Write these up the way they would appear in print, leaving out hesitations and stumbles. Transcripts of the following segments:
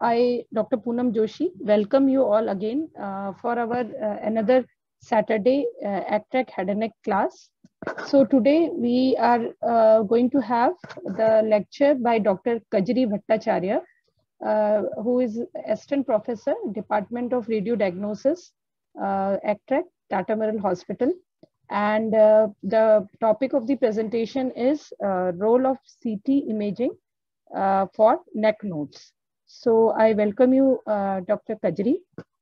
I, Dr. Poonam Joshi, welcome you all again for our another Saturday ACTRAC Head and Neck class. So today we are going to have the lecture by Dr. Kajri Bhattacharya, who is Assistant Professor, Department of Radio Diagnosis, ACTRAC, Tata Memorial Hospital. And the topic of the presentation is role of CT imaging for neck nodes. So I welcome you, Dr. Kajri.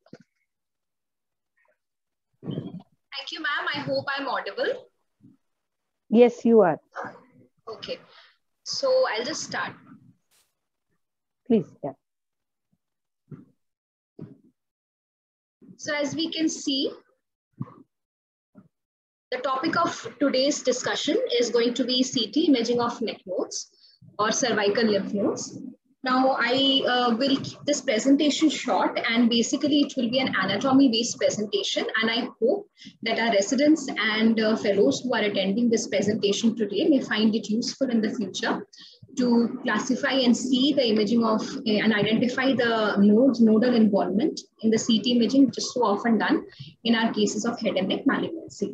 Thank you, ma'am. I hope I'm audible. Yes, you are. Okay. So I'll just start. Please, yeah. So as we can see, the topic of today's discussion is going to be CT imaging of neck nodes or cervical lymph nodes. Now, I will keep this presentation short, and basically it will be an anatomy-based presentation, and I hope that our residents and fellows who are attending this presentation today may find it useful in the future to classify and see the imaging of and identify the nodal involvement in the CT imaging, which is so often done in our cases of head and neck malignancy.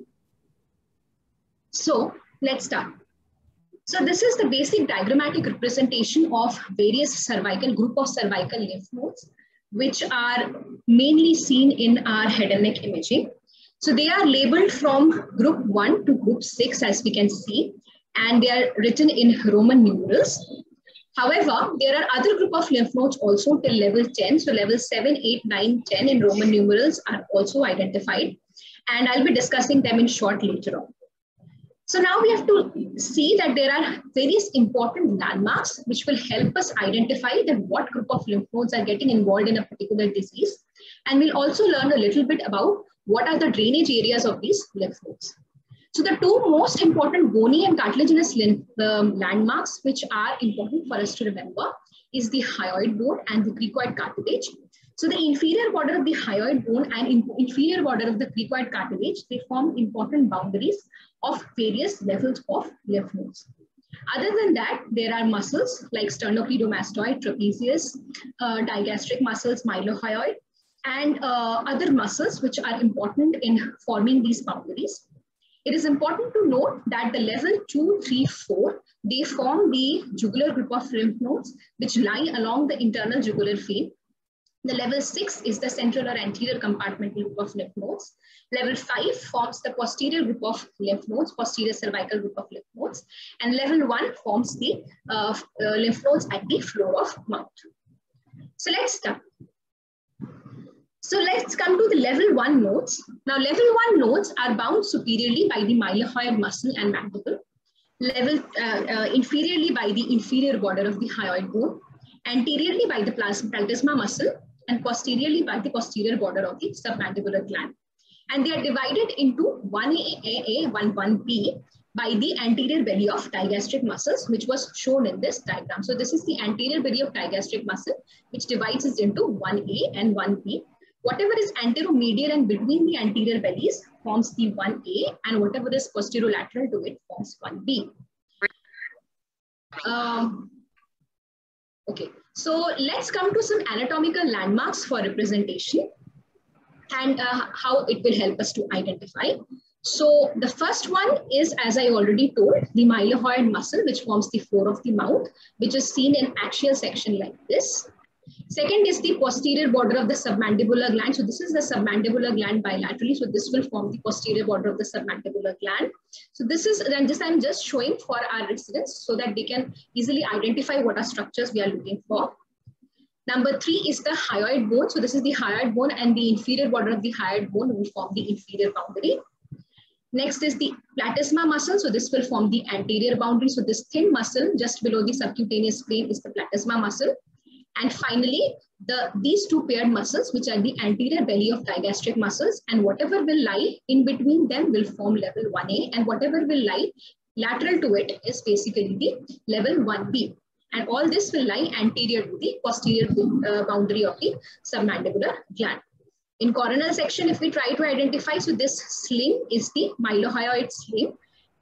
So let's start. So this is the basic diagrammatic representation of various group of cervical lymph nodes, which are mainly seen in our head and neck imaging. So they are labeled from group 1 to group 6, as we can see, and they are written in Roman numerals. However, there are other group of lymph nodes also till level 10. So level 7, 8, 9, 10 in Roman numerals are also identified, and I'll be discussing them in short later on. So now we have to see that there are various important landmarks which will help us identify that what group of lymph nodes are getting involved in a particular disease. And we'll also learn a little bit about what are the drainage areas of these lymph nodes. So the two most important bony and cartilaginous landmarks which are important for us to remember is the hyoid bone and the cricoid cartilage. So the inferior border of the hyoid bone and inferior border of the cricoid cartilage, they form important boundaries of various levels of lymph nodes. Other than that, there are muscles like sternocleidomastoid, trapezius, digastric muscles, mylohyoid, and other muscles which are important in forming these boundaries. It is important to note that the level 2, 3, 4, they form the jugular group of lymph nodes which lie along the internal jugular vein. The level 6 is the central or anterior compartmental group of lymph nodes. Level 5 forms the posterior group of lymph nodes, posterior cervical group of lymph nodes. And level 1 forms the lymph nodes at the floor of mouth. So let's start. So let's come to the level 1 nodes. Now level 1 nodes are bound superiorly by the mylohyoid muscle and mandible, inferiorly by the inferior border of the hyoid bone, anteriorly by the platysma muscle, and posteriorly by the posterior border of the submandibular gland. And they are divided into 1A, 1B by the anterior belly of digastric muscles, which was shown in this diagram. So this is the anterior belly of digastric muscle, which divides it into 1A and 1B. Whatever is anteromedial and between the anterior bellies forms the 1A, and whatever is posterolateral to it forms 1B. Okay, so let's come to some anatomical landmarks for representation and how it will help us to identify. So the first one is, as I already told, the mylohyoid muscle, which forms the floor of the mouth, which is seen in axial section like this. Second is the posterior border of the submandibular gland. So this is the submandibular gland bilaterally. So this will form the posterior border of the submandibular gland. So this is, I'm just showing for our residents so that they can easily identify what are structures we are looking for. Number 3 is the hyoid bone. So this is the hyoid bone, and the inferior border of the hyoid bone will form the inferior boundary. Next is the platysma muscle. So this will form the anterior boundary. So this thin muscle just below the subcutaneous plane is the platysma muscle. And finally, these two paired muscles, which are the anterior belly of digastric muscles, and whatever will lie in between them will form level 1A, and whatever will lie lateral to it is basically the level 1B. And all this will lie anterior to the posterior boundary of the submandibular gland. In coronal section, if we try to identify, so this sling is the mylohyoid sling,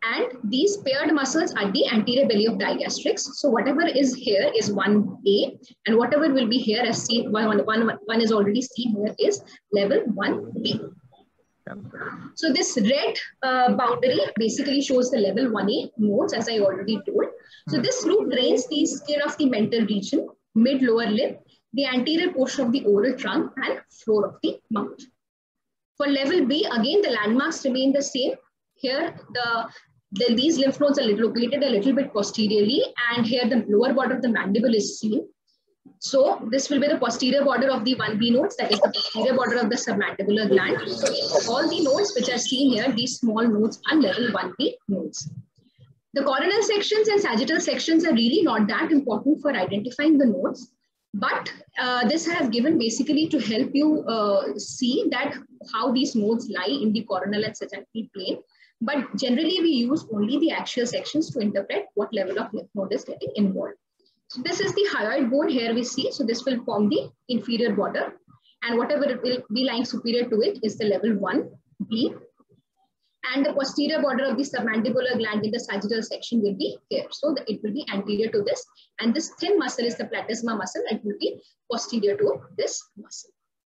And these paired muscles are the anterior belly of digastrics. So whatever is here is 1A, and whatever will be here as seen, one is already seen here is level 1B. So this red boundary basically shows the level 1A nodes, as I already told. So this root drains the skin of the mental region, mid-lower lip, the anterior portion of the oral trunk, and floor of the mouth. For level B, again, the landmarks remain the same. Here, these lymph nodes are located a little bit posteriorly, and here the lower border of the mandible is seen. So this will be the posterior border of the 1B nodes, that is the posterior border of the submandibular gland. So all the nodes which are seen here, these small nodes are level 1B nodes. The coronal sections and sagittal sections are really not that important for identifying the nodes, but this I have given basically to help you see that how these nodes lie in the coronal and sagittal plane. But generally we use only the axial sections to interpret what level of lymph node is getting involved. So this is the hyoid bone here we see. So this will form the inferior border, and whatever it will be lying superior to it is the level 1B. And the posterior border of the submandibular gland in the sagittal section will be here. So it will be anterior to this. And this thin muscle is the platysma muscle. It will be posterior to this muscle.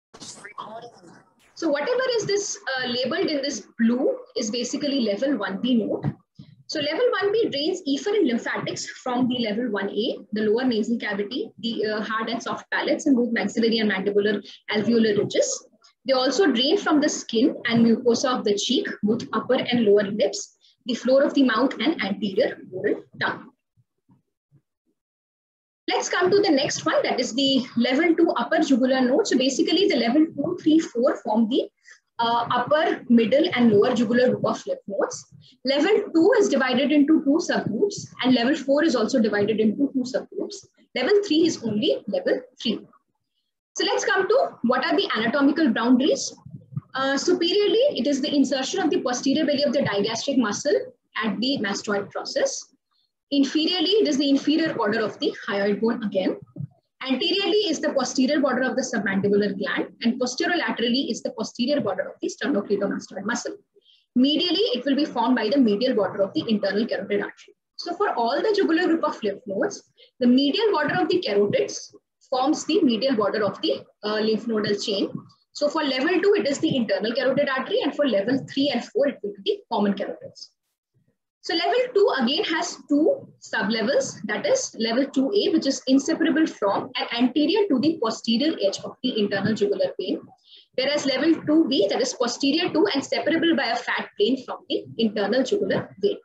So whatever is this labeled in this blue is basically level 1B node. So level 1B drains efferent lymphatics from the level 1A, the lower nasal cavity, the hard and soft palates, and both maxillary and mandibular alveolar ridges. They also drain from the skin and mucosa of the cheek, both upper and lower lips, the floor of the mouth, and anterior oral tongue. Let's come to the next one, that is the level 2 upper jugular node. So basically the level 2, 3, 4 form the upper, middle, and lower jugular group of lymph nodes. Level 2 is divided into 2 subgroups, and level 4 is also divided into 2 subgroups. Level 3 is only level 3. So let's come to what are the anatomical boundaries. Superiorly, it is the insertion of the posterior belly of the digastric muscle at the mastoid process. Inferiorly, it is the inferior border of the hyoid bone again. Anteriorly is the posterior border of the submandibular gland, and posterolaterally is the posterior border of the sternocleidomastoid muscle. Medially, it will be formed by the medial border of the internal carotid artery. So for all the jugular group of lymph nodes, the medial border of the carotids forms the medial border of the lymph nodal chain. So for level 2, it is the internal carotid artery, and for level 3 and 4, it will be the common carotids. So level 2 again has 2 sublevels, that is level 2A, which is inseparable from and anterior to the posterior edge of the internal jugular vein, whereas level 2B, that is posterior to and separable by a fat plane from the internal jugular vein.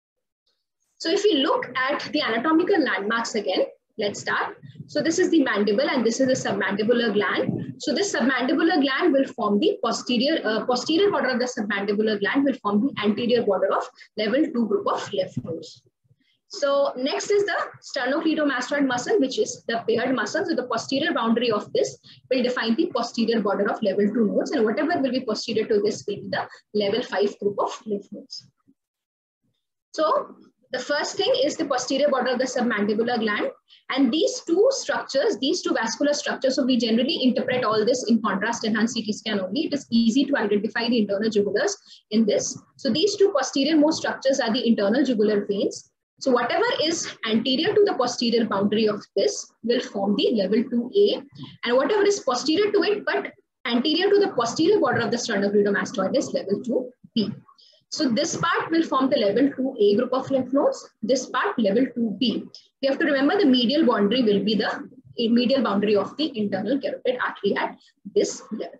So if we look at the anatomical landmarks again, let's start. So this is the mandible and this is the submandibular gland. So this submandibular gland will form the posterior border of the submandibular gland will form the anterior border of level 2 group of lymph nodes. So next is the sternocleidomastoid muscle, which is the paired muscle. So the posterior boundary of this will define the posterior border of level 2 nodes, and whatever will be posterior to this will be the level 5 group of lymph nodes. So the first thing is the posterior border of the submandibular gland, and these two structures, these two vascular structures, so we generally interpret all this in contrast enhanced CT scan only. It is easy to identify the internal jugulars in this. So these two posterior most structures are the internal jugular veins. So whatever is anterior to the posterior boundary of this will form the level 2A, and whatever is posterior to it but anterior to the posterior border of the sternocleidomastoid is level 2B. So this part will form the level 2A group of lymph nodes, this part level 2B. We have to remember the medial boundary will be the medial boundary of the internal carotid artery at this level.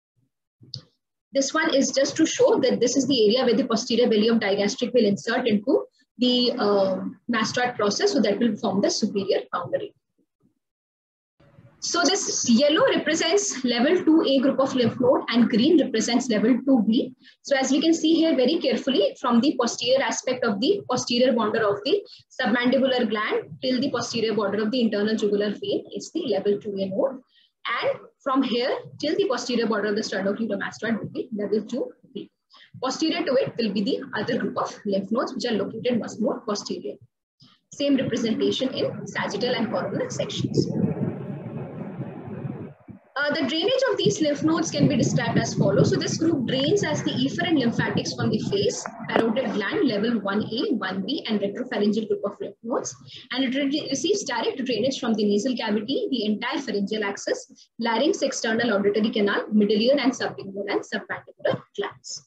This one is just to show that this is the area where the posterior belly of digastric will insert into the mastoid process, so that will form the superior boundary. So this yellow represents level 2A group of lymph node and green represents level 2B. So as we can see here very carefully, from the posterior aspect of the posterior border of the submandibular gland till the posterior border of the internal jugular vein is the level 2A node. And from here till the posterior border of the sternocleidomastoid will be level 2B. Posterior to it will be the other group of lymph nodes which are located much more posterior. Same representation in sagittal and coronal sections. The drainage of these lymph nodes can be described as follows. So this group drains as the efferent lymphatics from the face, parotid gland level 1A, 1B, and retropharyngeal group of lymph nodes. And it receives direct drainage from the nasal cavity, the entire pharyngeal axis, larynx, external auditory canal, middle ear, and sublingual and submandibular glands.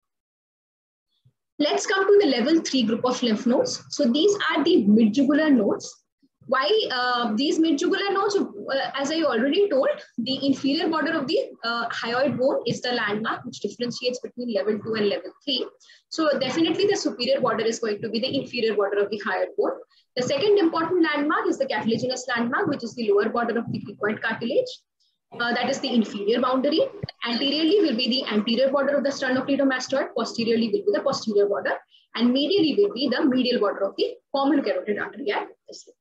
Let's come to the level 3 group of lymph nodes. So these are the midjugular nodes. Why these midjugular nodes? As I already told, the inferior border of the hyoid bone is the landmark which differentiates between level 2 and level 3. So definitely the superior border is going to be the inferior border of the hyoid bone. The second important landmark is the cartilaginous landmark, which is the lower border of the cricoid cartilage. That is the inferior boundary. Anteriorly will be the anterior border of the sternocleidomastoid, posteriorly will be the posterior border, and medially will be the medial border of the common carotid artery at this level.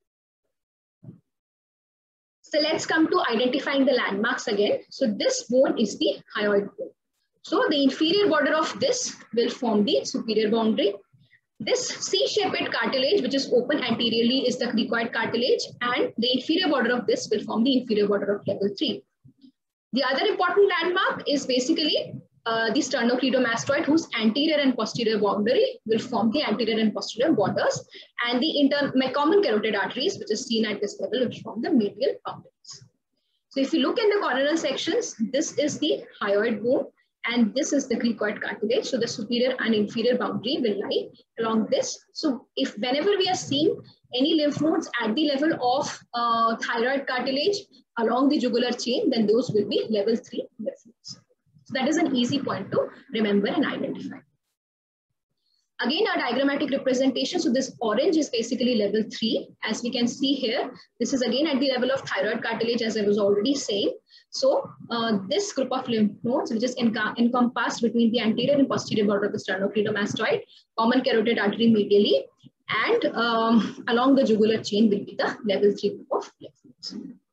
So let's come to identifying the landmarks again. So this bone is the hyoid bone. So the inferior border of this will form the superior boundary. This C-shaped cartilage, which is open anteriorly, is the cricoid cartilage, and the inferior border of this will form the inferior border of level 3. The other important landmark is basically the sternocleidomastoid, whose anterior and posterior boundary will form the anterior and posterior borders, and the common carotid arteries, which is seen at this level, which form the medial boundaries. So if you look in the coronal sections, this is the hyoid bone, and this is the cricoid cartilage. So the superior and inferior boundary will lie along this. So if whenever we are seeing any lymph nodes at the level of thyroid cartilage along the jugular chain, then those will be level 3 lymph nodes. So that is an easy point to remember and identify. Again, our diagrammatic representation. So this orange is basically level 3. As we can see here, this is again at the level of thyroid cartilage, as I was already saying. So this group of lymph nodes, which is encompassed between the anterior and posterior border of the sternocleidomastoid, common carotid artery medially, and along the jugular chain will be the level 3 group of lymph nodes.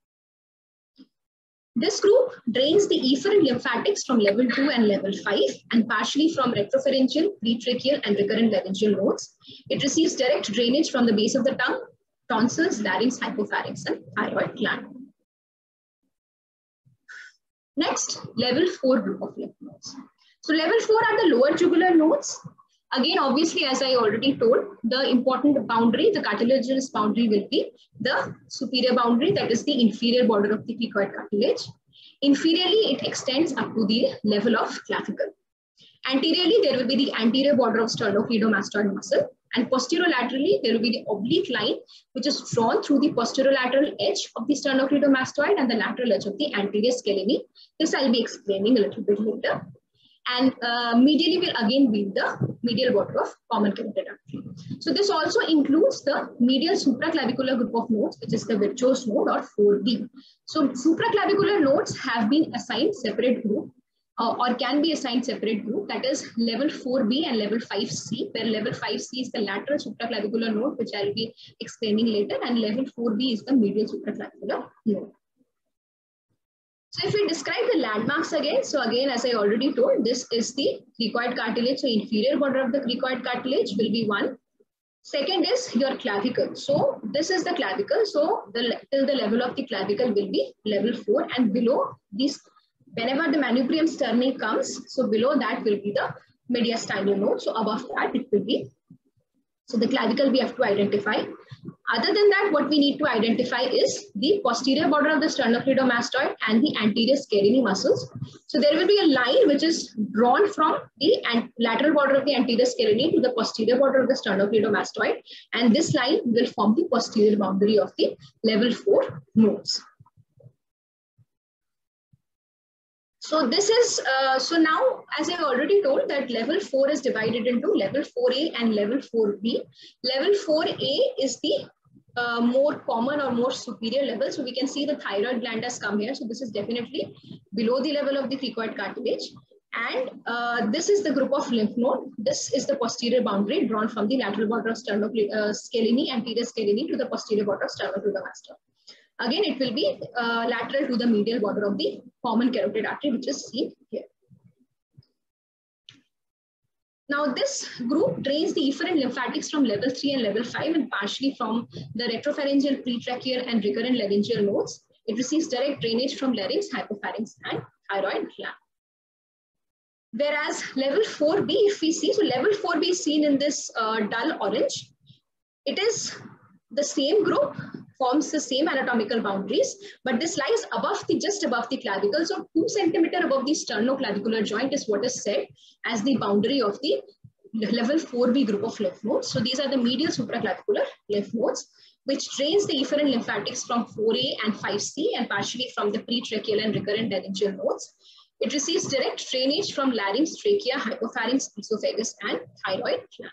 This group drains the efferent lymphatics from level 2 and level 5 and partially from retropharyngeal, pretracheal, and recurrent laryngeal nodes. It receives direct drainage from the base of the tongue, tonsils, larynx, hypopharynx, and thyroid gland. Next, level 4 group of lymph nodes. So level 4 are the lower jugular nodes. Again, obviously, as I already told, the important boundary, the cartilaginous boundary, will be the superior boundary, that is the inferior border of the cricoid cartilage. Inferiorly, it extends up to the level of clavicle. Anteriorly, there will be the anterior border of sternocleidomastoid muscle, and posterolaterally, there will be the oblique line, which is drawn through the posterolateral edge of the sternocleidomastoid and the lateral edge of the anterior scalene. This I'll be explaining a little bit later. And medially will again be the medial border of common carotid artery. So this also includes the medial supraclavicular group of nodes, which is the Virchow's node or 4B. So supraclavicular nodes have been assigned separate group or can be assigned separate group, that is level 4B and level 5C, where level 5C is the lateral supraclavicular node, which I'll be explaining later, and level 4B is the medial supraclavicular node. So if we describe the landmarks again, so again, as I already told, this is the cricoid cartilage. So inferior border of the cricoid cartilage will be 1. Second is your clavicle. So this is the clavicle. So till the level of the clavicle will be level 4, and below this, whenever the manubrium sterni comes, so below that will be the mediastinal node. So above that it will be. So the clavicle we have to identify. Other than that, what we need to identify is the posterior border of the sternocleidomastoid and the anterior scalene muscles. So there will be a line which is drawn from the lateral border of the anterior scalene to the posterior border of the sternocleidomastoid, and this line will form the posterior boundary of the level 4 nodes. So this is, so now, as I already told, that level 4 is divided into level 4A and level 4B. Level 4A is the more common or more superior level. So we can see the thyroid gland has come here. So this is definitely below the level of the cricoid cartilage. And this is the group of lymph node. This is the posterior boundary drawn from the lateral border of scalene, anterior scalene, to the posterior border of sternocleidomastoid. Again, it will be lateral to the medial border of the common carotid artery, which is seen here. Now, this group drains the efferent lymphatics from level 3 and level 5 and partially from the retropharyngeal, pretracheal, and recurrent laryngeal nodes. It receives direct drainage from larynx, hypopharynx, and thyroid gland. Whereas level 4B, if we see, so level 4B is seen in this dull orange. It is the same group, forms the same anatomical boundaries, but this lies above just above the clavicle. So 2 centimeters above the sternoclavicular joint is what is said as the boundary of the level 4B group of lymph nodes. So these are the medial supraclavicular lymph nodes, which drains the efferent lymphatics from 4A and 5C and partially from the pretracheal and recurrent laryngeal nodes. It receives direct drainage from larynx, trachea, hypopharynx, esophagus, and thyroid gland.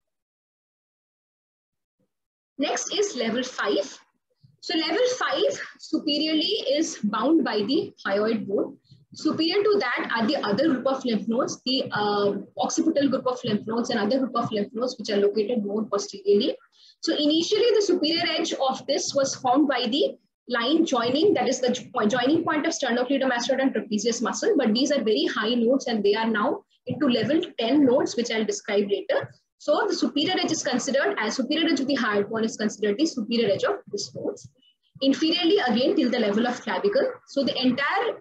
Next is level 5. So level 5 superiorly is bound by the hyoid bone. Superior to that are the other group of lymph nodes, the occipital group of lymph nodes and other group of lymph nodes which are located more posteriorly. So initially the superior edge of this was formed by the line joining, that is the joining point of sternocleidomastoid and trapezius muscle, but these are very high nodes and they are now into level 10 nodes, which I'll describe later. So the superior edge is considered as superior edge of the hyoid bone is considered the superior edge of this nodes. Inferiorly again till the level of clavicle. So the entire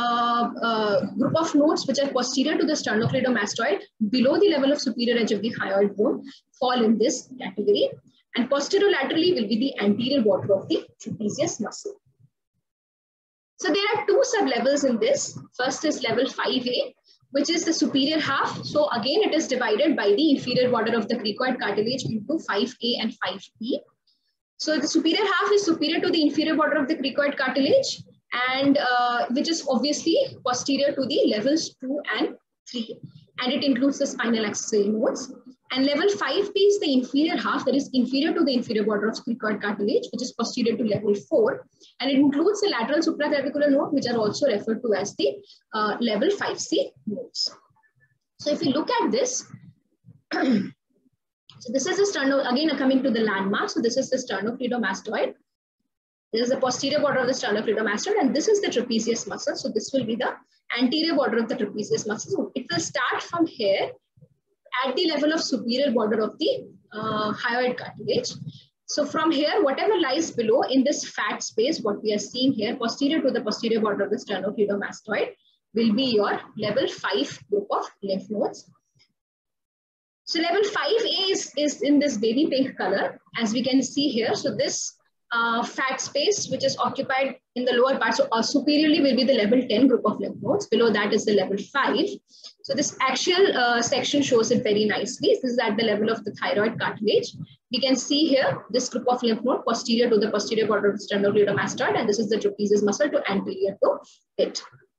group of nodes which are posterior to the sternocleidomastoid below the level of superior edge of the hyoid bone fall in this category. And posterolaterally will be the anterior border of the trapezius muscle. So there are 2 sub-levels in this. First is level 5A, which is the superior half. So again, it is divided by the inferior border of the cricoid cartilage into 5A and 5B. So the superior half is superior to the inferior border of the cricoid cartilage, and which is obviously posterior to the levels 2 and 3. And it includes the spinal accessory nodes. And level 5B is the inferior half, that is inferior to the inferior border of cricoid cartilage, which is posterior to level 4. And it includes the lateral supraclavicular node, which are also referred to as the level 5C nodes. So if you look at this, so this is the sterno, again coming to the landmark. So this is the sternocleidomastoid. This is the posterior border of the sternocleidomastoid, and this is the trapezius muscle. So this will be the anterior border of the trapezius muscle. So it will start from here at the level of superior border of the hyoid cartilage. So from here, whatever lies below in this fat space, what we are seeing here, posterior to the posterior border of the sternocleidomastoid, will be your level 5 group of lymph nodes. So level 5A is in this baby pink color, as we can see here. So this fat space, which is occupied in the lower part, so superiorly will be the level 10 group of lymph nodes. Below that is the level 5. So this axial section shows it very nicely. This is at the level of the thyroid cartilage. We can see here this group of lymph node posterior to the posterior border of the sternocleidomastoid, and this is the trapezius muscle to anterior to it.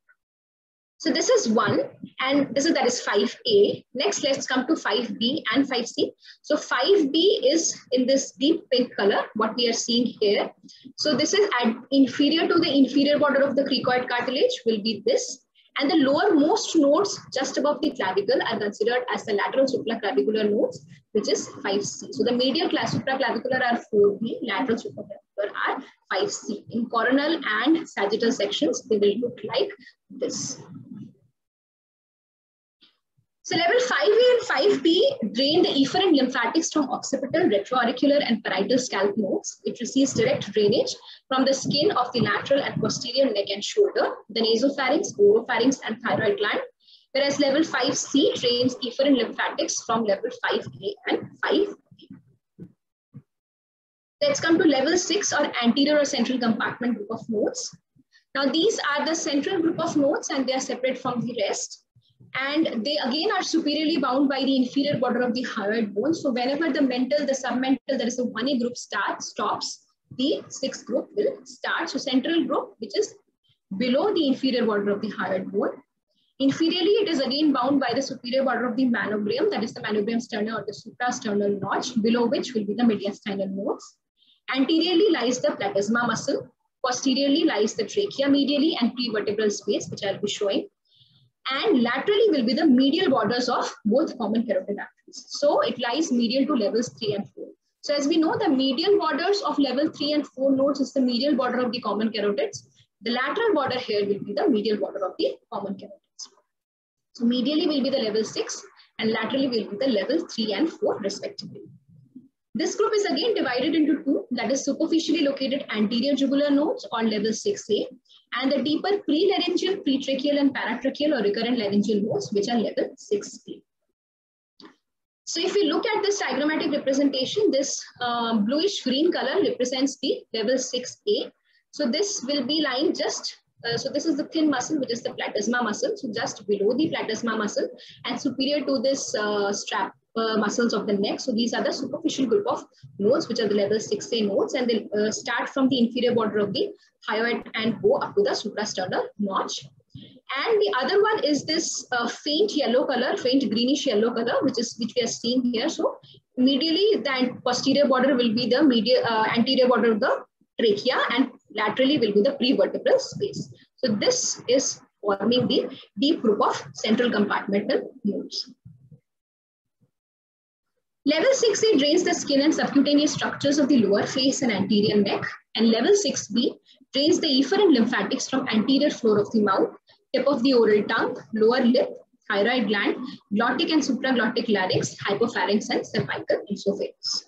So this is 1, and this is, that is 5A. Next, let's come to 5B and 5C. So 5B is in this deep pink color, what we are seeing here. So this is inferior to the inferior border of the cricoid cartilage will be this. And the lowermost nodes just above the clavicle are considered as the lateral supraclavicular nodes, which is 5C. So the medial supraclavicular are 4B, lateral supraclavicular are 5C. In coronal and sagittal sections, they will look like this. So level 5A and 5B drain the efferent lymphatics from occipital, retroauricular, and parietal scalp nodes. It receives direct drainage from the skin of the lateral and posterior neck and shoulder, the nasopharynx, oropharynx, and thyroid gland. Whereas level 5C drains efferent lymphatics from level 5A and 5B. Let's come to level 6 or anterior or central compartment group of nodes. Now these are the central group of nodes and they are separate from the rest. And they again are superiorly bound by the inferior border of the hyoid bone. So whenever the mental, the submental, that is the 1A group stops, the 6th group will start. So central group, which is below the inferior border of the hyoid bone. Inferiorly, it is again bound by the superior border of the manubrium, that is the manubrium sterna or the suprasternal notch, below which will be the mediastinal nodes. Anteriorly lies the platysma muscle. Posteriorly lies the trachea medially and prevertebral space, which I'll be showing. And laterally will be the medial borders of both common carotid arteries. So it lies medial to levels 3 and 4. So as we know, the medial borders of level 3 and 4 nodes is the medial border of the common carotids. The lateral border here will be the medial border of the common carotids. So medially will be the level 6 and laterally will be the level 3 and 4 respectively. This group is again divided into 2, that is superficially located anterior jugular nodes on level 6A, and the deeper pre-laryngeal, pretracheal, and paratracheal or recurrent laryngeal nodes, which are level 6B. So if we look at this diagrammatic representation, this bluish green color represents the level 6A. So this will be lying just, so this is the thin muscle, which is the platysma muscle. So just below the platysma muscle and superior to this strap muscles of the neck. So these are the superficial group of nodes, which are the level 6A nodes, and they start from the inferior border of the hyoid and go up to the suprasternal notch. And the other one is this faint yellow color, faint greenish yellow color, which we are seeing here. So medially, the posterior border will be the anterior border of the trachea, and laterally will be the prevertebral space. So this is forming the deep group of central compartmental nodes. Level 6A drains the skin and subcutaneous structures of the lower face and anterior neck, and level 6B drains the efferent lymphatics from anterior floor of the mouth, tip of the oral tongue, lower lip, thyroid gland, glottic and supraglottic larynx, hypopharynx, and cervical esophagus.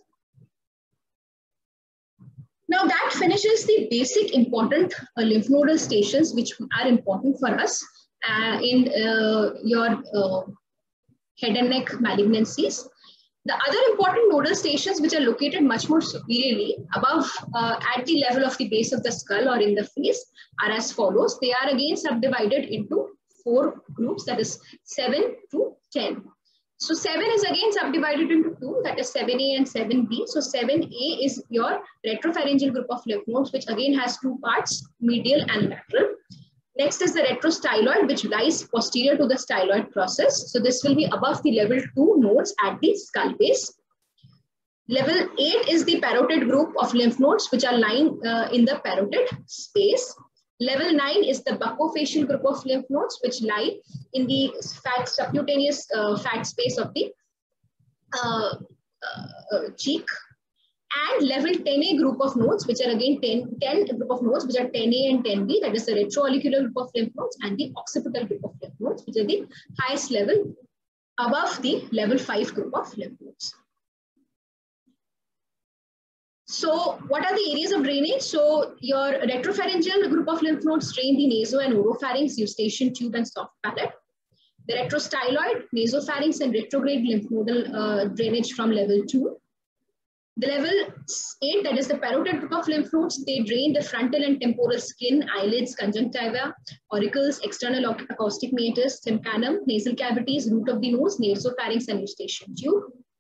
Now that finishes the basic important lymph nodal stations which are important for us in your head and neck malignancies. The other important nodal stations which are located much more superiorly above at the level of the base of the skull or in the face are as follows. They are again subdivided into 4 groups, that is 7 to 10. So 7 is again subdivided into 2, that is 7A and 7B. So 7A is your retropharyngeal group of lymph nodes, which again has 2 parts, medial and lateral. Next is the retrostyloid, which lies posterior to the styloid process. So this will be above the level 2 nodes at the skull base. Level 8 is the parotid group of lymph nodes, which are lying in the parotid space. Level 9 is the buccofacial group of lymph nodes, which lie in the subcutaneous fat space of the cheek. And level 10A group of nodes, which are again 10 group of nodes, which are 10A and 10B, that is the retroauricular group of lymph nodes, and the occipital group of lymph nodes, which are the highest level above the level 5 group of lymph nodes. So what are the areas of drainage? So your retropharyngeal group of lymph nodes drain the naso and oropharynx, eustachian tube, and soft palate. The retrostyloid, nasopharynx, and retrograde lymph nodal drainage from level 2. The level 8, that is the parotid group of lymph nodes, they drain the frontal and temporal skin, eyelids, conjunctiva, auricles, external acoustic meatus, tympanum, nasal cavities, root of the nose, nasopharynx, and eustachian tube.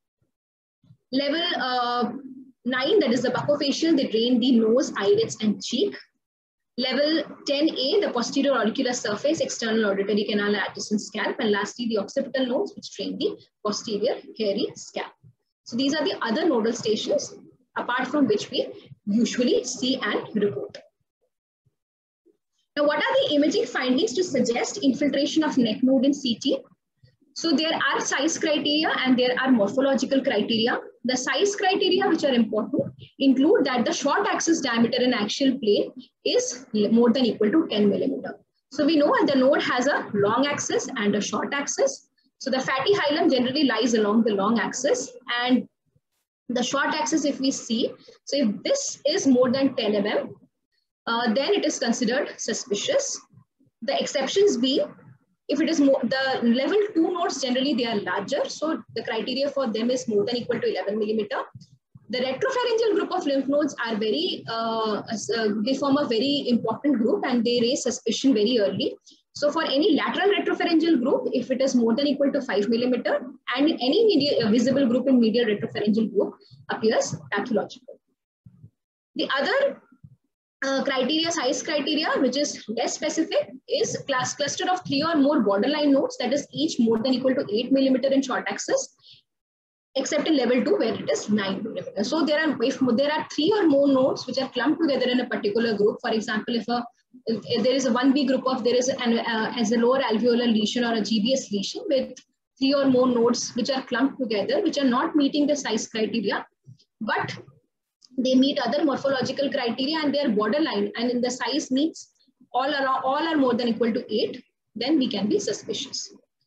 Level 9, that is the buccofacial, they drain the nose, eyelids, and cheek. Level 10A, the posterior auricular surface, external auditory canal, adjacent scalp. And lastly, the occipital nodes, which drain the posterior hairy scalp. So these are the other nodal stations, apart from which we usually see and report. Now, what are the imaging findings to suggest infiltration of neck node in CT? So there are size criteria and there are morphological criteria. The size criteria which are important include that the short axis diameter in axial plane is more than equal to 10 millimeter. So we know that the node has a long axis and a short axis. So the fatty hilum generally lies along the long axis, and the short axis, if we see, so if this is more than 10 mm, then it is considered suspicious. The exceptions be, if it is more, the level 2 nodes generally they are larger, so the criteria for them is more than equal to 11 millimeter. The retropharyngeal group of lymph nodes are very, they form a very important group and they raise suspicion very early. So for any lateral retropharyngeal group, if it is more than equal to 5 millimeter, and any visible group in medial retropharyngeal group appears pathological. The other criteria, size criteria, which is less specific, is cluster of 3 or more borderline nodes, that is each more than equal to 8 millimeter in short axis, except in level 2 where it is 9 millimeter. So there are, if there are 3 or more nodes which are clumped together in a particular group, for example, if there is a 1B group of, there is as a lower alveolar lesion or a GBS lesion with 3 or more nodes which are clumped together, which are not meeting the size criteria, but they meet other morphological criteria and they are borderline, and in the size meets all are more than equal to 8, then we can be suspicious.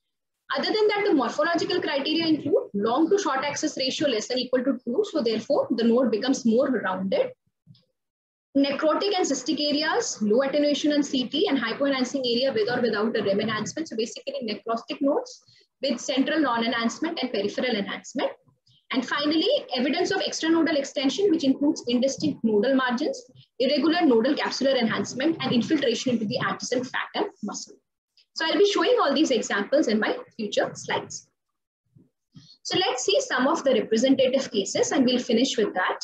Other than that, the morphological criteria include long to short axis ratio less than equal to 2. So therefore, the node becomes more rounded. Necrotic and cystic areas, low attenuation on CT, and hypoenhancing area with or without a rim enhancement. So basically necrotic nodes with central non-enhancement and peripheral enhancement. And finally, evidence of extranodal extension, which includes indistinct nodal margins, irregular nodal capsular enhancement, and infiltration into the adjacent fat and muscle. So I'll be showing all these examples in my future slides. So let's see some of the representative cases, and we'll finish with that.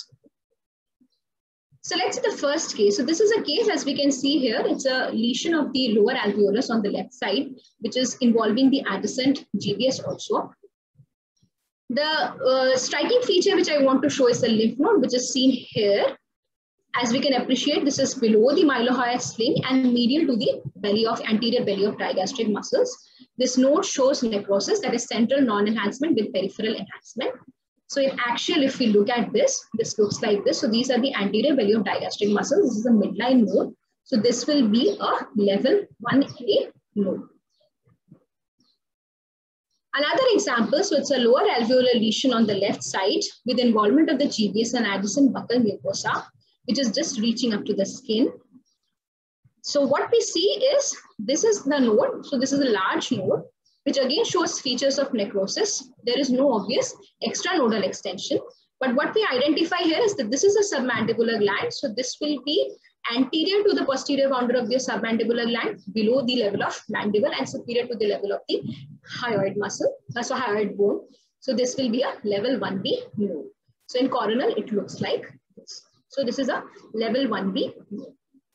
So let's see the first case. So this is a case, as we can see here, it's a lesion of the lower alveolus on the left side, which is involving the adjacent GBS also. The striking feature which I want to show is the lymph node, which is seen here. As we can appreciate, this is below the mylohyoid sling and medial to the belly of anterior belly of digastric muscles. This node shows necrosis, that is central non-enhancement with peripheral enhancement. So in axial, if we look at this looks like this. So these are the anterior belly of digastric muscles. This is a midline node. So this will be a level 1A node. Another example, so it's a lower alveolar lesion on the left side with involvement of the GBS and adjacent buccal mucosa, which is just reaching up to the skin. So what we see is, this is the node. So this is a large node, which again shows features of necrosis. There is no obvious extranodal extension. But what we identify here is that this is a submandibular gland. So this will be anterior to the posterior boundary of the submandibular gland, below the level of mandible, and superior to the level of the hyoid muscle, so hyoid bone. So this will be a level 1B node. So in coronal, it looks like this. So this is a level 1B node.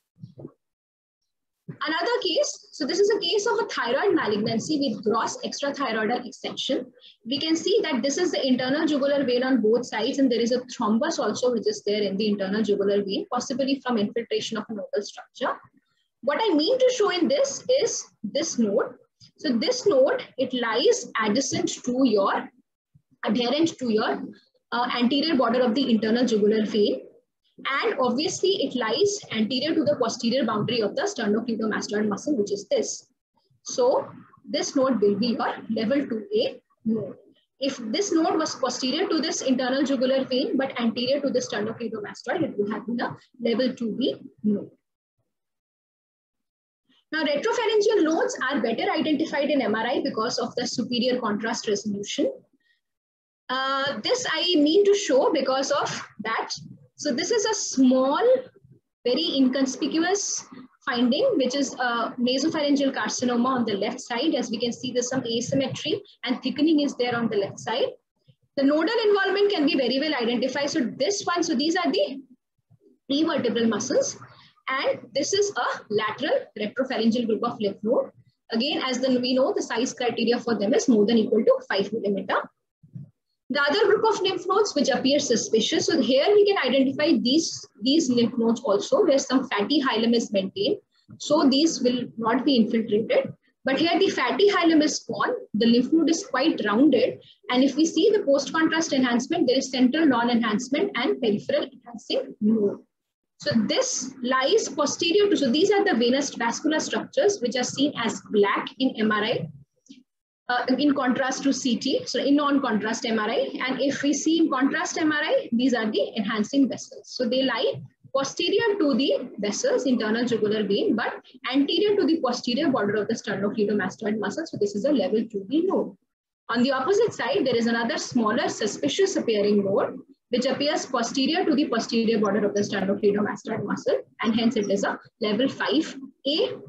Another case, so this is a case of a thyroid malignancy with gross extrathyroidal extension. We can see that this is the internal jugular vein on both sides, and there is a thrombus also which is there in the internal jugular vein, possibly from infiltration of a nodal structure. What I mean to show in this is this node. So this node, it lies adjacent to your, adherent to your anterior border of the internal jugular vein. And obviously it lies anterior to the posterior boundary of the sternocleidomastoid muscle, which is this. So this node will be your level 2A node. If this node was posterior to this internal jugular vein, but anterior to the sternocleidomastoid, it would have been a level 2B node. Now, retropharyngeal nodes are better identified in MRI because of the superior contrast resolution. This I mean to show because of that. So this is a small, very inconspicuous finding, which is a nasopharyngeal carcinoma on the left side. As we can see, there's some asymmetry and thickening is there on the left side. The nodal involvement can be very well identified. So this one, so these are the prevertebral muscles. And this is a lateral retropharyngeal group of lymph node. Again, as we know, the size criteria for them is more than equal to 5 millimeter. The other group of lymph nodes which appear suspicious. So here we can identify these lymph nodes also where some fatty hilum is maintained. So these will not be infiltrated. But here the fatty hilum is gone. The lymph node is quite rounded. And if we see the post-contrast enhancement, there is central non-enhancement and peripheral enhancing node. So this lies posterior to, so these are the venous vascular structures which are seen as black in MRI. In contrast to CT, so in non-contrast MRI. And if we see in contrast MRI, these are the enhancing vessels. So they lie posterior to the vessels, internal jugular vein, but anterior to the posterior border of the sternocleidomastoid muscle. So this is a level 2B node. On the opposite side, there is another smaller suspicious appearing node, which appears posterior to the posterior border of the sternocleidomastoid muscle, and hence it is a level 5A.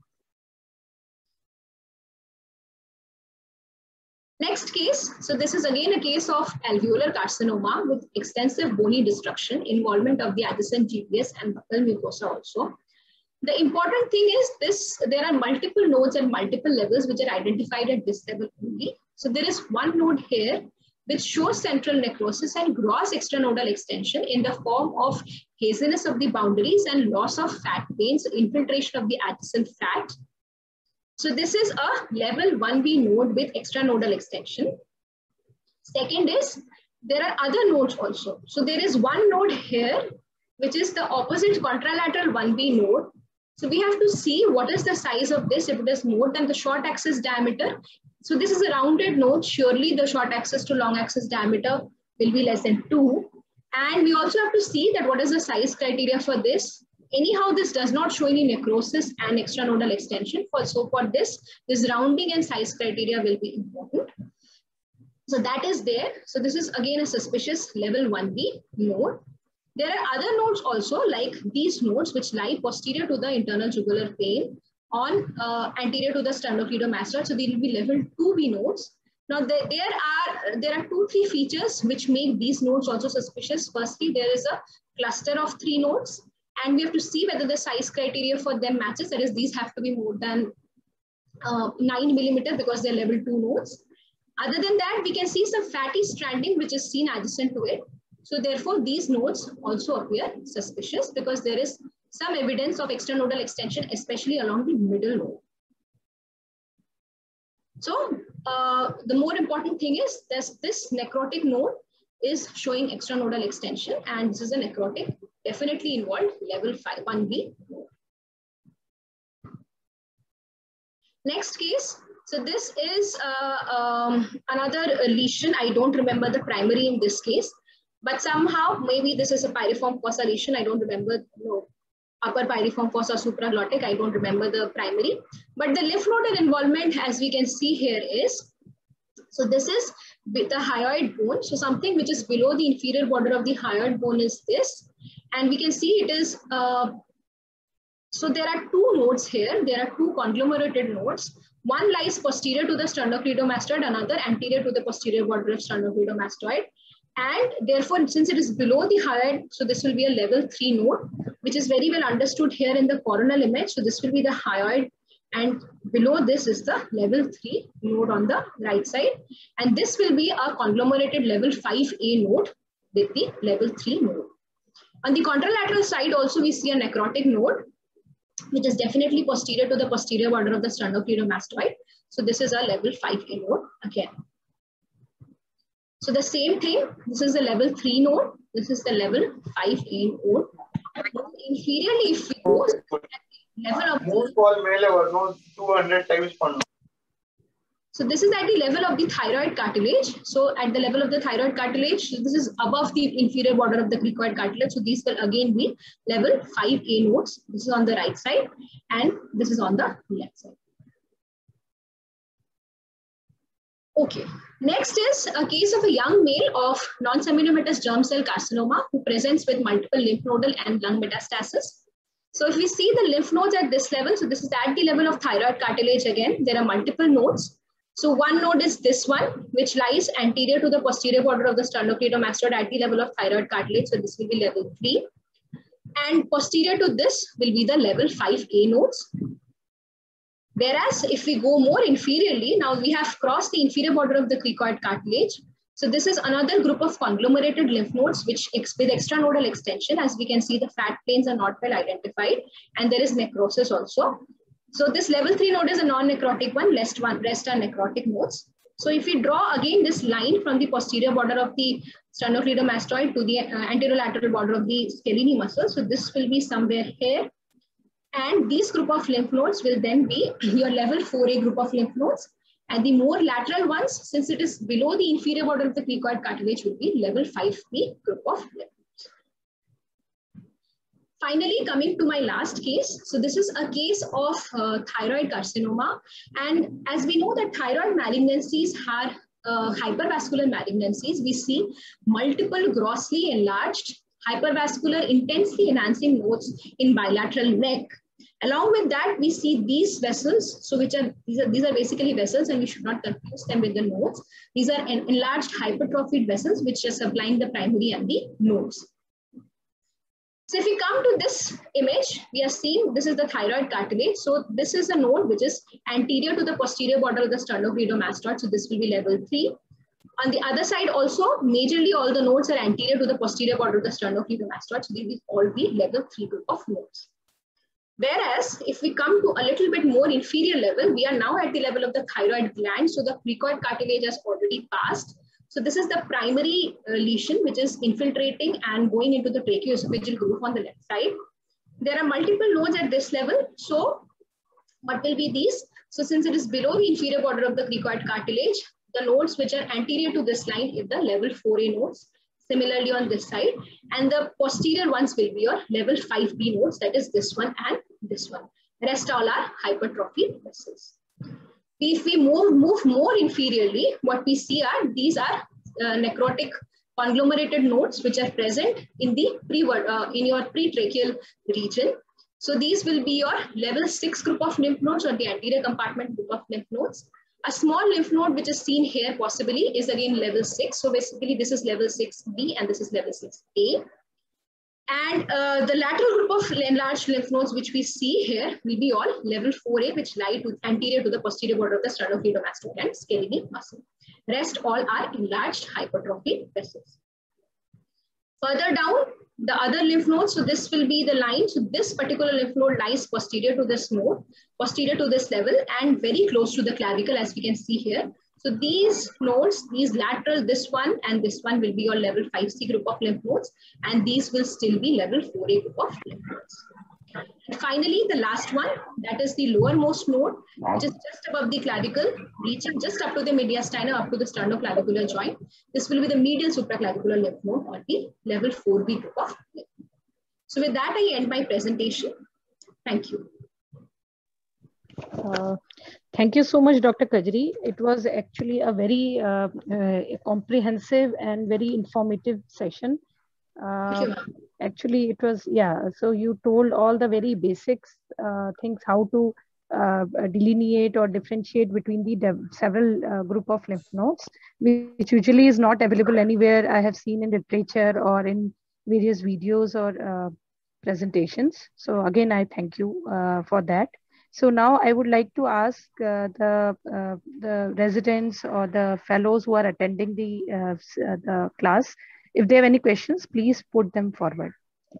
Next case, so this is again a case of alveolar carcinoma with extensive bony destruction, involvement of the adjacent GBS and buccal mucosa also. The important thing is this, there are multiple nodes at multiple levels which are identified at this level only. So there is one node here which shows central necrosis and gross extranodal extension in the form of haziness of the boundaries and loss of fat veins, infiltration of the adjacent fat. So this is a level 1B node with extranodal extension. Second is, there are other nodes also. So there is one node here, which is the opposite contralateral 1B node. So we have to see what is the size of this. If it is more than the short axis diameter, So this is a rounded node. Surely the short axis to long axis diameter will be less than 2. And we also have to see that what is the size criteria for this. Anyhow, this does not show any necrosis and extranodal extension. So for this rounding and size criteria will be important. So that is there. So this is again a suspicious level 1B node. There are other nodes also, like these nodes which lie posterior to the internal jugular vein on anterior to the sternocleidomastoid. So these will be level 2B nodes. Now there are 2-3 features which make these nodes also suspicious. Firstly, there is a cluster of 3 nodes, and we have to see whether the size criteria for them matches. That is, these have to be more than 9 millimeter because they're level 2 nodes. Other than that, we can see some fatty stranding which is seen adjacent to it. So therefore, these nodes also appear suspicious because there is some evidence of extranodal extension, especially along the middle node. So the more important thing is this necrotic node is showing extranodal extension, and this is a necrotic definitely involved level 1B node. Next case. So this is another lesion. I don't remember the primary in this case, but somehow maybe this is a pyriform fossa lesion. I don't remember, upper pyriform fossa supraglottic. I don't remember the primary, but the lymph nodal involvement, as we can see here, is, so this is with the hyoid bone. So something which is below the inferior border of the hyoid bone is this, and we can see it is, so there are 2 nodes here. There are 2 conglomerated nodes. One lies posterior to the sternocleidomastoid, another anterior to the posterior border of sternocleidomastoid. And therefore, since it is below the hyoid, so this will be a level 3 node, which is very well understood here in the coronal image. So this will be the hyoid, and below this is the level 3 node on the right side. And this will be a conglomerated level 5A node with the level 3 node. On the contralateral side also, we see a necrotic node, which is definitely posterior to the posterior border of the sternocleidomastoid. So this is a level 5A node again. So the same thing, this is the level 3 node, this is the level 5A node. Inferiorly, if we go at the level of 200 times per node. So this is at the level of the thyroid cartilage. So at the level of the thyroid cartilage, this is above the inferior border of the cricoid cartilage. So these will again be level 5A nodes. This is on the right side and this is on the left side. Okay, next is a case of a young male of non-seminomatous germ cell carcinoma who presents with multiple lymph nodal and lung metastasis. So if we see the lymph nodes at this level, so this is at the level of thyroid cartilage again, there are multiple nodes. So one node is this one, which lies anterior to the posterior border of the sternocleidomastoid at the level of thyroid cartilage. So this will be level 3. And posterior to this will be the level 5A nodes. Whereas if we go more inferiorly, now we have crossed the inferior border of the cricoid cartilage. So this is another group of conglomerated lymph nodes which with extranodal extension. As we can see, the fat planes are not well identified and there is necrosis also. So this level 3 node is a non-necrotic one, rest are necrotic nodes. So if we draw again this line from the posterior border of the sternocleidomastoid to the anterolateral border of the scalene muscle, so this will be somewhere here. And these group of lymph nodes will then be your level 4A group of lymph nodes. And the more lateral ones, since it is below the inferior border of the cricoid cartilage, will be level 5B group of lymph nodes. Finally, coming to my last case. So this is a case of thyroid carcinoma. And as we know that thyroid malignancies are hypervascular malignancies, we see multiple grossly enlarged hypervascular intensely enhancing nodes in bilateral neck. Along with that, we see these vessels, so these are basically vessels, and we should not confuse them with the nodes. These are enlarged hypertrophied vessels which are supplying the primary and the nodes. So if we come to this image, we are seeing this is the thyroid cartilage. So this is a node which is anterior to the posterior border of the sternocleidomastoid. So this will be level 3. On the other side also, majorly all the nodes are anterior to the posterior border of the sternocleidomastoid. So they will all be level 3 group of nodes. Whereas if we come to a little bit more inferior level, we are now at the level of the thyroid gland. So the cricoid cartilage has already passed. So this is the primary lesion which is infiltrating and going into the tracheoesophageal groove on the left side. There are multiple nodes at this level. So what will be these? So since it is below the inferior border of the cricoid cartilage, the nodes which are anterior to this line is the level 4A nodes. Similarly on this side, and the posterior ones will be your level 5B nodes, that is this one and this one. Rest all are hypertrophy vessels. If we move more inferiorly, what we see are these are necrotic conglomerated nodes which are present in the in your pretracheal region. So these will be your level 6 group of lymph nodes or the anterior compartment group of lymph nodes. A small lymph node which is seen here possibly is again level 6. So basically this is level 6B and this is level 6A. And the lateral group of enlarged lymph nodes which we see here will be all level 4A, which lie anterior to the posterior border of the sternocleidomastoid and scalene muscle. Rest all are enlarged hypertrophy vessels. Further down, the other lymph nodes, so this will be the line. So this particular lymph node lies posterior to this node, posterior to this level, and very close to the clavicle, as we can see here. So these nodes, these lateral, this one and this one will be your level 5C group of lymph nodes, and these will still be level 4A group of lymph nodes. And finally, the last one, that is the lowermost node, which is just above the clavicle, reaching just up to the mediastinum, up to the sternoclavicular joint. This will be the medial supraclavicular lymph node or the level 4B group of lymph node. So with that, I end my presentation. Thank you. Thank you so much, Dr. Kajri. It was actually a very comprehensive and very informative session. Actually, it was, yeah, so you told all the very basics things, how to delineate or differentiate between the several group of lymph nodes, which usually is not available anywhere. I have seen in literature or in various videos or presentations. So again, I thank you for that. So now I would like to ask the residents or the fellows who are attending the class, if they have any questions, please put them forward.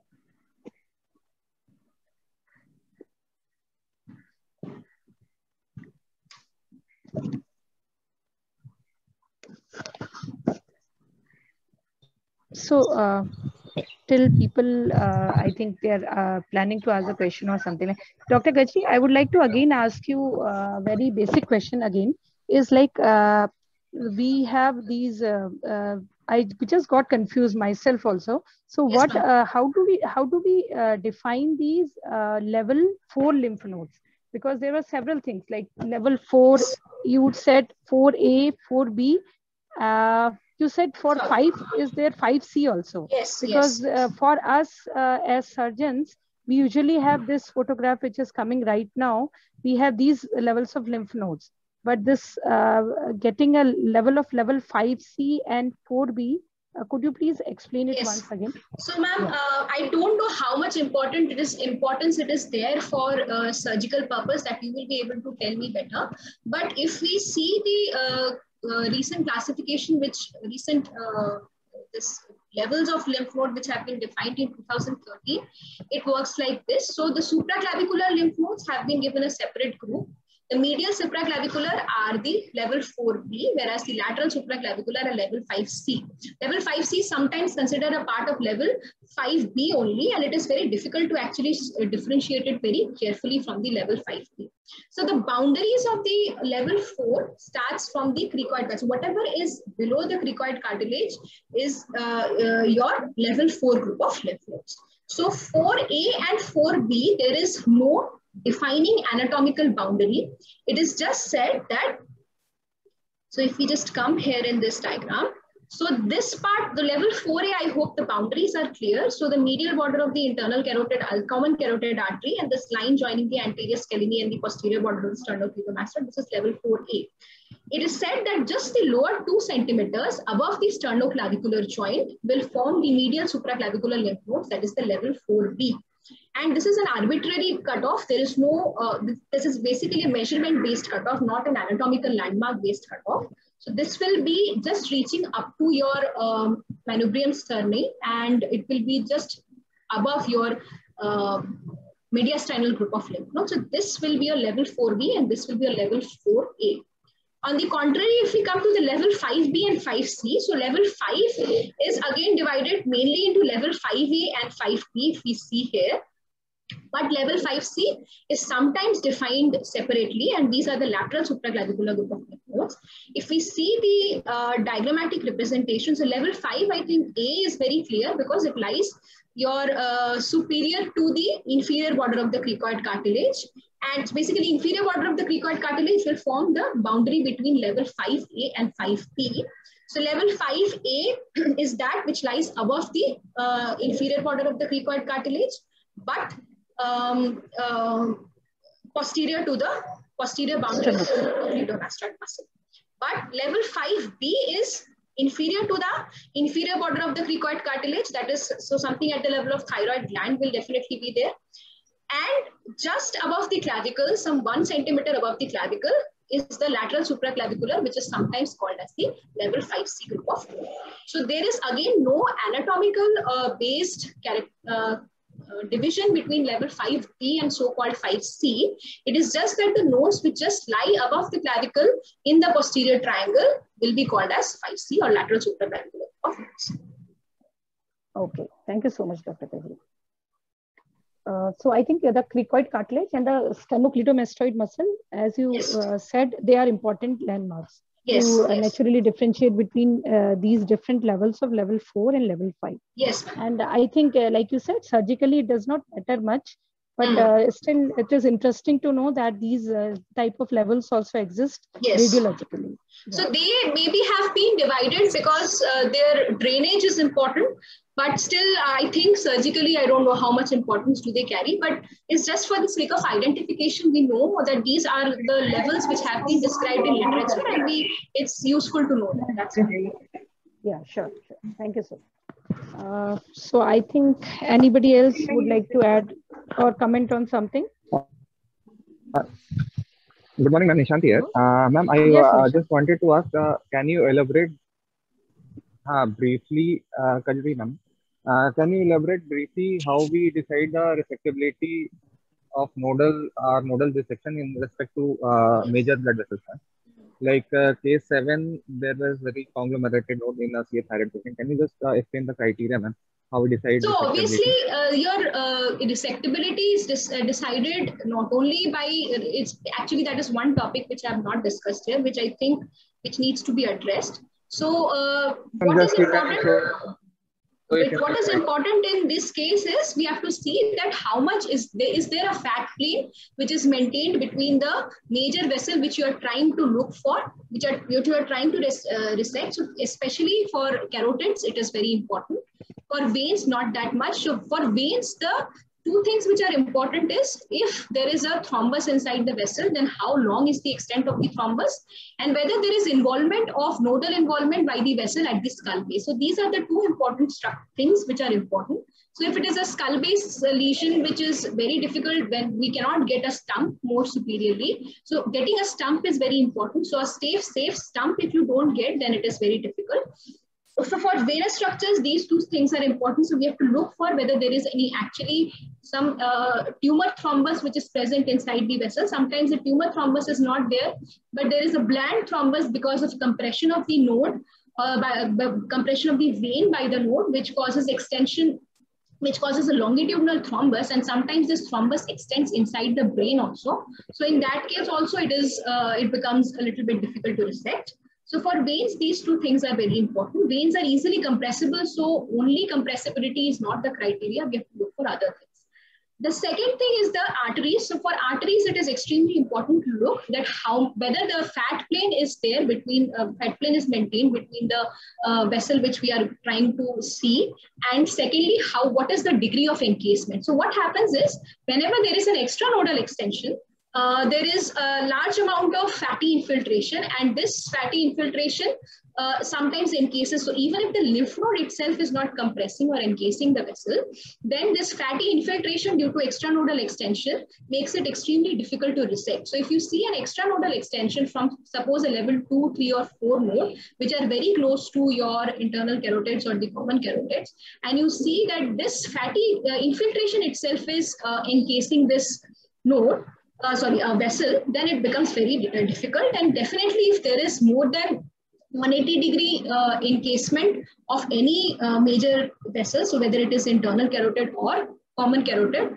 So till people, I think they're planning to ask a question or something like. Dr. Kajri, I would like to again ask you a very basic question again. Is like we have these. I just got confused myself also. So yes, what? How do we define these level 4 lymph nodes? Because there were several things like level 4. You would said 4A, 4B. You said for 5, is there 5C also? Yes. Because for us as surgeons, we usually have this photograph which is coming right now. We have these levels of lymph nodes. But this getting a level 5C and 4B, could you please explain it once again? So, ma'am, I don't know how much importance it is there for surgical purpose, that you will be able to tell me better. But if we see the recent classification, this levels of lymph node which have been defined in 2013, it works like this. So the supraclavicular lymph nodes have been given a separate group. The medial supraclavicular are the level 4B, whereas the lateral supraclavicular are level 5C. Level 5C is sometimes considered a part of level 5B only, and it is very difficult to actually differentiate it very carefully from the level 5B. So the boundaries of the level 4 starts from the cricoid cartilage. Whatever is below the cricoid cartilage is your level 4 group of lymph nodes. So 4A and 4B, there is no defining anatomical boundary. It is just said that, so if we just come here in this diagram, so this part, the level 4A, I hope the boundaries are clear. So the medial border of the internal carotid, common carotid artery, and this line joining the anterior scalene and the posterior border of the sternocleidomastoid, this is level 4A. It is said that just the lower 2 centimeters above the sternoclavicular joint will form the medial supraclavicular lymph nodes, that is the level 4B. And this is an arbitrary cutoff. There is no, this is basically a measurement based cutoff, not an anatomical landmark based cutoff. So this will be just reaching up to your manubrium sternae, and it will be just above your mediastinal group of lymph nodes. So this will be a level 4B and this will be a level 4A. On the contrary, if we come to the level 5B and 5C, so level 5 is again divided mainly into level 5A and 5B, if we see here. But level 5C is sometimes defined separately, and these are the lateral supraclavicular group of lymph nodes. If we see the diagrammatic representation, so level 5, I think A is very clear because it lies your superior to the inferior border of the cricoid cartilage. And basically, inferior border of the cricoid cartilage will form the boundary between level 5A and 5P. So level 5A is that which lies above the inferior border of the cricoid cartilage, but posterior to the posterior boundary of the glenogastric muscle. But level 5B is inferior to the inferior border of the cricoid cartilage. That is, so something at the level of thyroid gland will definitely be there. And just above the clavicle, some 1 centimeter above the clavicle, is the lateral supraclavicular, which is sometimes called as the level 5C group of. So there is again no anatomical based division between level 5B and so-called 5C. It is just that the nodes which just lie above the clavicle in the posterior triangle will be called as 5C or lateral supraclavicular of nodes. Okay, thank you so much, Dr. Tehri. So I think the cricoid cartilage and the sternocleidomastoid muscle, as you said, they are important landmarks to naturally differentiate between these different levels of level 4 and level 5. Yes. And I think, like you said, surgically it does not matter much, but still it is interesting to know that these type of levels also exist radiologically. So they maybe have been divided because their drainage is important. But still, I think surgically, I don't know how much importance do they carry, but it's just for the sake of identification. We know that these are the levels which have been described in literature, and it's useful to know that. That's it. Yeah, sure. Thank you, sir. So I think anybody else would like to add or comment on something? Good morning, ma'am. Nishant here. Ma'am, I just wanted to ask, can you elaborate briefly, Kajri ma'am, can you elaborate briefly how we decide the resectability of nodal dissection in respect to major blood vessels? Like case 7, there was very conglomerated node in a CA thyroid patient. Can you just explain the criteria, ma'am? How we decide? So obviously, your resectability is decided not only by, it's actually that is one topic which I have not discussed here, which I think needs to be addressed. So what is important in this case is we have to see that how much is there a fat plane which is maintained between the major vessel which you are trying to look for, which you are trying to resect. So especially for carotids, it is very important. For veins, not that much. So for veins, the two things which are important is if there is a thrombus inside the vessel, then how long is the extent of the thrombus, and whether there is involvement of nodal involvement by the vessel at the skull base. So these are the two important things which are important. So if it is a skull base lesion, which is very difficult when we cannot get a stump more superiorly. So getting a stump is very important. So a safe stump, if you don't get, then it is very difficult. So for venous structures, these two things are important. So we have to look for whether there is some tumor thrombus which is present inside the vessel. Sometimes the tumor thrombus is not there, but there is a bland thrombus because of compression of the node, by the compression of the vein by the node, which causes extension, which causes a longitudinal thrombus, and sometimes this thrombus extends inside the brain also. So in that case also, it becomes a little bit difficult to resect. So for veins, these two things are very important. Veins are easily compressible, so only compressibility is not the criteria. We have to look for other things. The second thing is the arteries. So for arteries, it is extremely important to look that whether the fat plane is there between, fat plane is maintained between the vessel which we are trying to see, and secondly, what is the degree of encasement. So what happens is, whenever there is an extranodal extension, there is a large amount of fatty infiltration, and this fatty infiltration sometimes encases. So even if the lymph node itself is not compressing or encasing the vessel, then this fatty infiltration due to extranodal extension makes it extremely difficult to resect. So if you see an extranodal extension from suppose a level 2, 3 or 4 node, which are very close to your internal carotids or the common carotids, and you see that this fatty infiltration itself is encasing this node, vessel, then it becomes very difficult. And definitely if there is more than 180-degree encasement of any major vessel, so whether it is internal carotid or common carotid,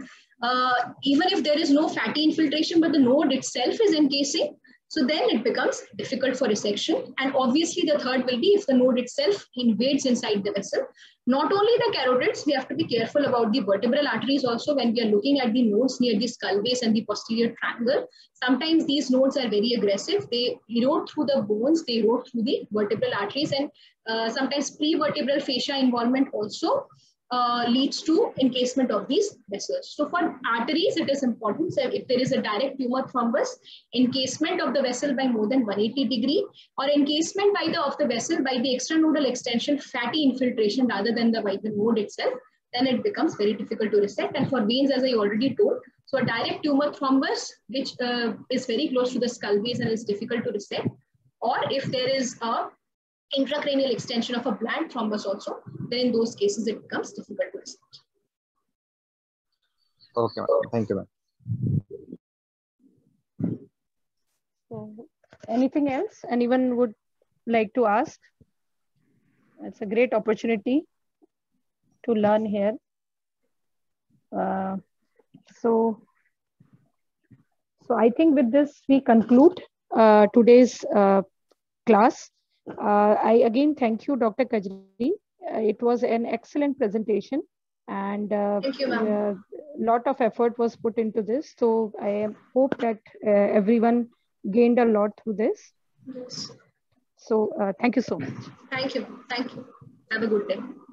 even if there is no fatty infiltration, but the node itself is encasing, so then it becomes difficult for resection. And obviously the third will be if the node itself invades inside the vessel. Not only the carotids, we have to be careful about the vertebral arteries also when we are looking at the nodes near the skull base and the posterior triangle. Sometimes these nodes are very aggressive. They erode through the bones, they erode through the vertebral arteries, and sometimes prevertebral fascia involvement also leads to encasement of these vessels. So for arteries, it is important. So if there is a direct tumor thrombus, encasement of the vessel by more than 180 degree, or encasement of the vessel by the extranodal extension fatty infiltration rather than by the node itself, then it becomes very difficult to resect. And for veins, as I already told, so a direct tumor thrombus, which is very close to the skull base and is difficult to resect, or if there is a intracranial extension of a bland thrombus also, then in those cases it becomes difficult to resect. Okay, thank you, ma'am. So, anything else anyone would like to ask? It's a great opportunity to learn here. So I think with this we conclude today's class. I again thank you, Dr. Kajri. It was an excellent presentation, and thank you, ma'am. Lot of effort was put into this. So I hope that everyone gained a lot through this. Yes. So thank you so much. Thank you. Thank you. Have a good day.